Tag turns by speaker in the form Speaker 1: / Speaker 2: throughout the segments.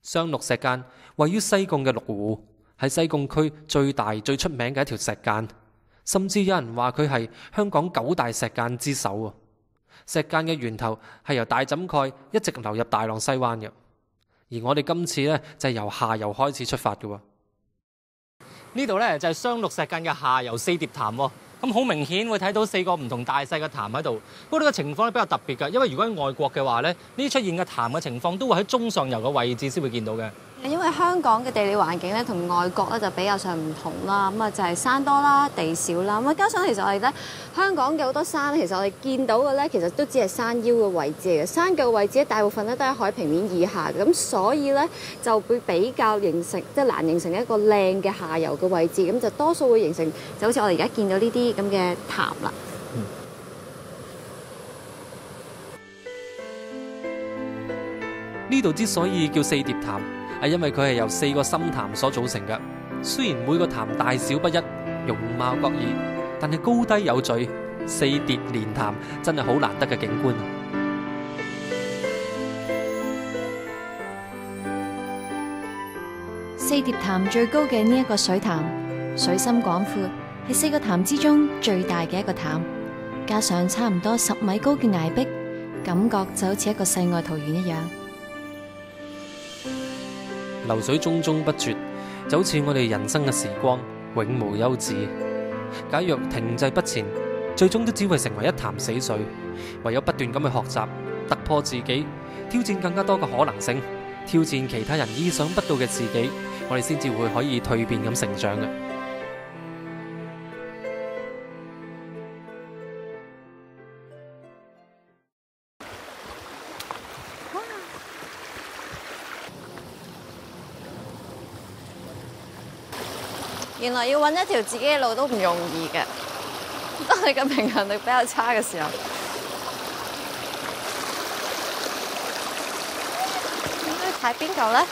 Speaker 1: 雙鹿石澗位於西貢嘅鹿湖，係西貢區最大最出名嘅一條石澗，甚至有人話佢係香港9大石澗之首啊！石澗嘅源頭係由大枕蓋一直流入大浪西灣嘅，而我哋今次呢，就係由下游開始出發嘅喎。呢度呢，就係雙鹿石澗嘅下游四疊潭喎。咁好明顯會睇到4個唔同大細嘅潭喺度，不過呢個情況咧比較特別嘅，因為如果喺外國嘅話咧，呢啲出現嘅潭嘅情況都會喺中上游嘅位置先會見到嘅。
Speaker 2: 因為香港嘅地理環境咧同外國咧就比較上唔同啦，咁啊就係山多啦、地少啦，咁啊加上其實我哋咧香港嘅好多山，其實我哋見到嘅咧其實都只係山腰嘅位置嚟嘅，山腳嘅位置咧大部分咧都喺海平面以下嘅，咁所以咧就會比較形成即係難形成一個靚嘅下游嘅位置，咁就多數會形成就好似我哋而家見到呢啲咁嘅潭啦。
Speaker 1: 呢度之所以叫四疊潭，係因為佢係由4個深潭所組成嘅。雖然每個潭大小不一，容貌各異，但係高低有序，四疊連潭真係好難得嘅景觀。
Speaker 3: 四疊潭最高嘅呢一個水潭，水深廣闊，係4個潭之中最大嘅一個潭，加上差唔多10米高嘅崖壁，感覺就好似一個世外桃源一樣。
Speaker 1: 流水淙淙不絕，就好似我哋人生嘅時光永無休止。假若停滯不前，最終都只會成為一潭死水。唯有不斷咁去學習，突破自己，挑戰更加多嘅可能性，挑戰其他人意想不到嘅自己，我哋先至會可以蛻變咁成長嘅。
Speaker 2: 原來要揾一條自己嘅路都唔容易嘅，當你嘅平衡力比較差嘅時候，應該睇邊個咧？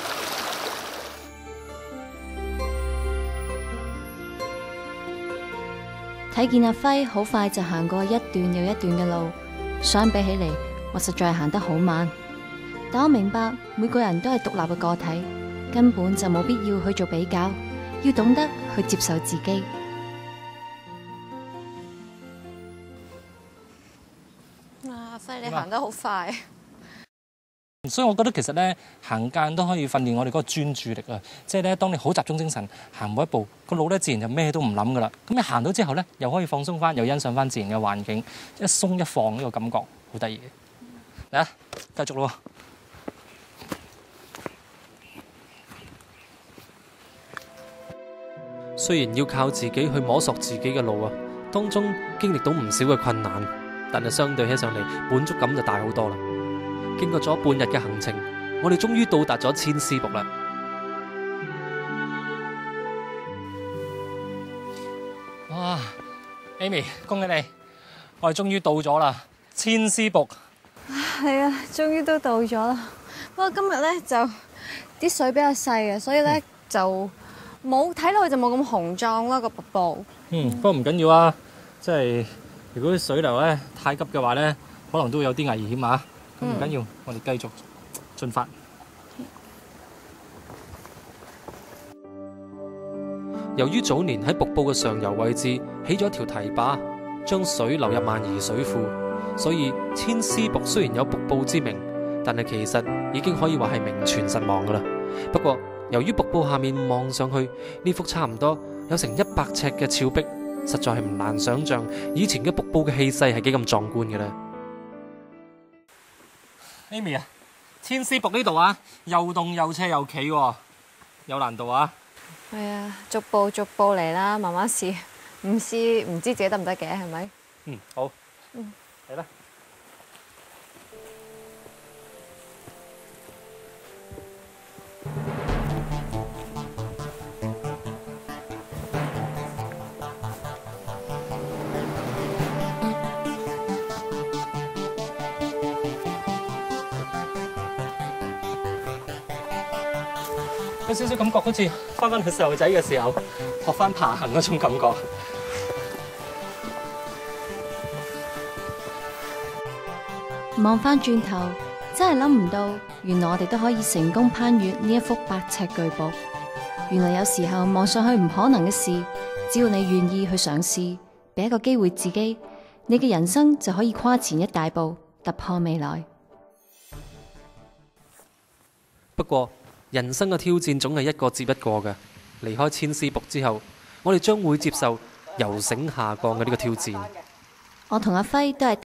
Speaker 3: 睇見阿輝好快就行過一段又一段嘅路，相比起嚟，我實在係行得好慢。但我明白每個人都係獨立嘅個體，根本就冇必要去做比較。要懂得去接受自己。
Speaker 2: 阿輝，你行得好快。
Speaker 4: 所以我覺得其實咧行澗都可以訓練我哋嗰個專注力啊！即係咧，當你好集中精神行每一步，個腦咧自然就咩都唔諗噶啦。咁你行到之後咧，又可以放鬆翻，又欣賞翻自然嘅環境，一鬆一放呢個感覺好得意嘅。嚟啊，繼續咯！
Speaker 1: 雖然要靠自己去摸索自己嘅路啊，當中經歷到唔少嘅困難，但係相對起上嚟滿足感就大好多啦。經過咗半日嘅行程，我哋終於到達咗千絲瀑啦。
Speaker 4: 哇 ，Amy， 恭喜你，我哋終於到咗啦，千絲瀑。
Speaker 2: 係啊，終於都到咗啦。不過今日咧就啲水比較細嘅，所以咧就冇睇落去就冇咁雄壯啦個瀑布。
Speaker 4: 不過唔緊要啊，即係如果啲水流咧太急嘅話咧，可能都會有啲危險啊。咁唔緊要，我哋繼續進發。
Speaker 1: 由於早年喺瀑布嘅上游位置起咗一條堤壩，將水流入萬宜水庫，所以千絲瀑雖然有瀑布之名，但係其實已經可以話係名存實亡噶啦。不過由於瀑布下面望上去呢幅差唔多有成100尺嘅峭壁，實在係唔難想象以前嘅瀑布嘅氣勢係幾咁壯觀嘅咧。
Speaker 4: Amy 啊，千絲瀑呢度啊，又凍又斜又企喎，有難度啊！
Speaker 2: 係啊，逐步嚟啦，慢慢試，唔試唔知自己得唔得嘅，係咪？
Speaker 4: 好。嚟啦！有少少感覺好似翻去細路仔嘅時候學翻爬行嗰種感覺。
Speaker 3: 望翻轉頭， 真係諗唔到，原來我哋都可以成功攀越呢一幅8尺巨堡。原來有時候望上去唔可能嘅事，只要你願意去嘗試，俾一個機會自己，你嘅人生就可以跨前一大步，突破未來。
Speaker 1: 不過，人生嘅挑戰總係一個接一個嘅。離開千絲瀑之後，我哋將會接受由繩下降嘅呢個挑戰。
Speaker 3: 我同阿輝都係